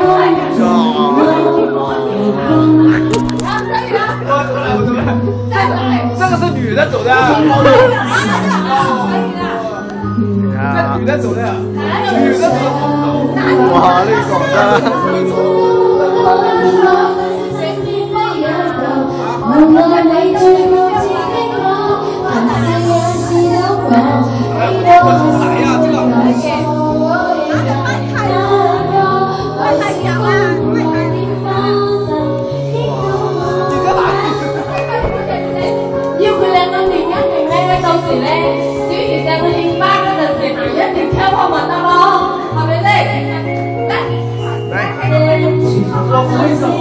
这个是女的走的。这女的走的，女的走的。哇，那狗的。我从哪呀？这个。 要佢靚到點一定咧，到時咧小魚正去應班嗰陣時行一條車坡咪得咯，係咪先？ 我揮手。